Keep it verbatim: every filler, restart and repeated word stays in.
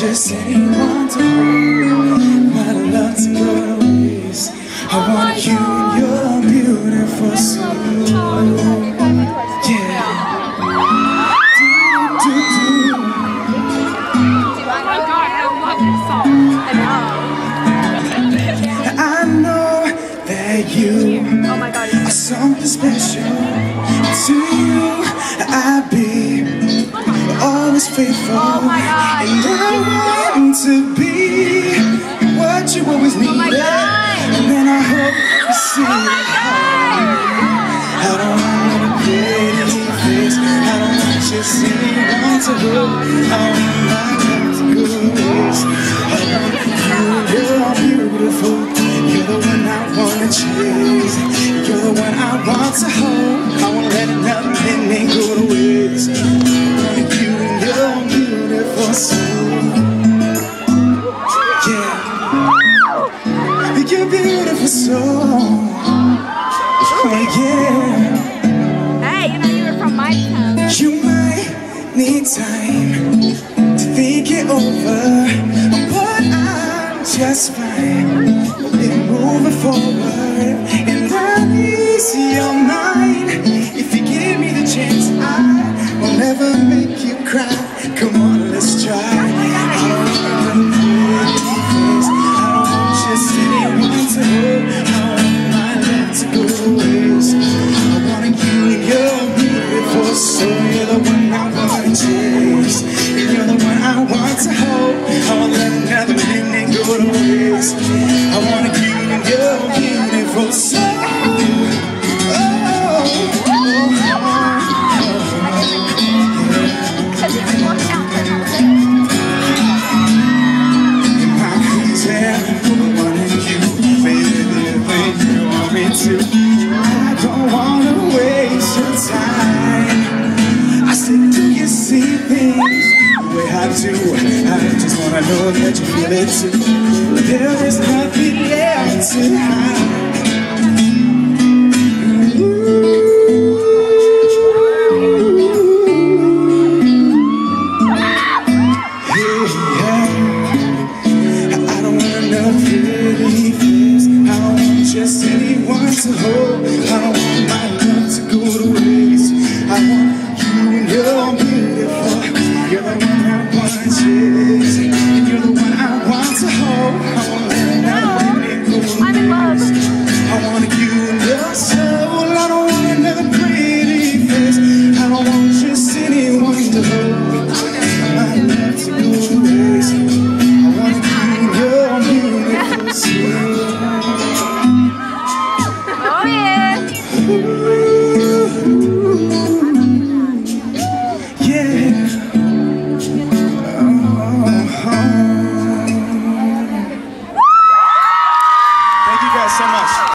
just anyone to hold. My love to go to waste. I want you and your beautiful soul. Yeah. Do, do, do. Oh my God, I love this song. I know that you Oh my God. are something special. To you, I'll be always faithful. Oh my God. And I want to be what you always needed. Oh my God. And then I hope you see Oh my God. I don't want a pretty face. I don't want just anyone to hold. I want my love to go to waste. I want you, you're beautiful. You're the one I wanna chase. You're the one I want to hold. I wanna let another minute go to waste. I want you and your beautiful soul. Yeah, your beautiful soul. Oh yeah. Hey, you know you were from my town. You might need time to think it over, but I'm just fine. We're moving forward, and I'll ease your mind. If you give me the chance, I will never make you cry. Come on, let's try. I don't want a pretty face. I don't want just anyone to hold. I want my love to go to waste. I want you and your beautiful soul. You're the one I want to chase, and you're the one I want to hold. I won't let another minute go to waste. I want you and your beautiful soul. Oh, oh, oh, Because you can walk out there. in my crazy, I wanted you, baby, when you want me to. I don't wanna waste your time. I said, do you see things the way I do? I just wanna know that you feel it too. There is nothing left to hide. Just anyone to hold.